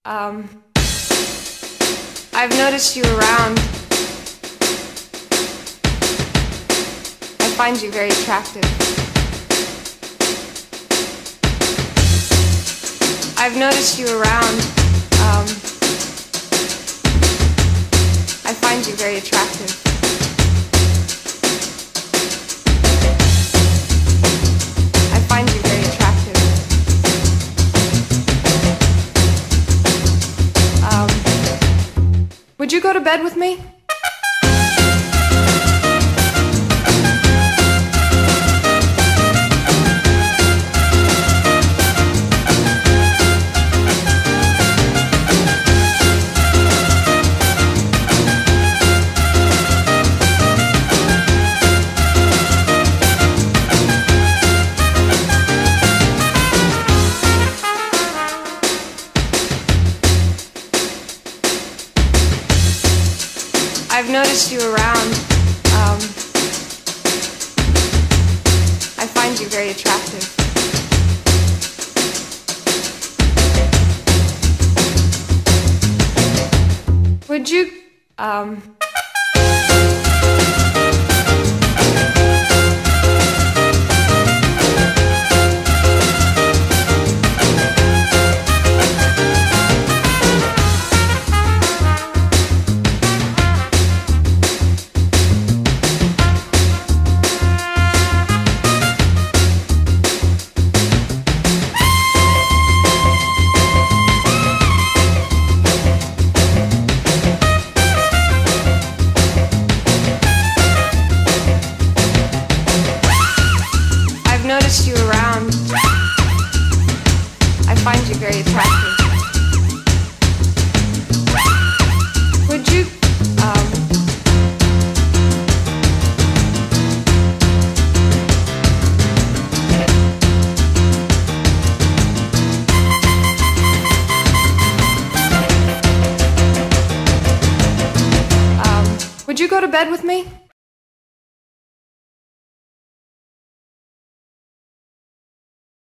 I've noticed you around. I find you very attractive. I've noticed you around. I find you very attractive. I find you very attractive. Would you go to bed with me? I've noticed you around. I find you very attractive. Would you, noticed you around. I find you very attractive. Would you, would you go to bed with me?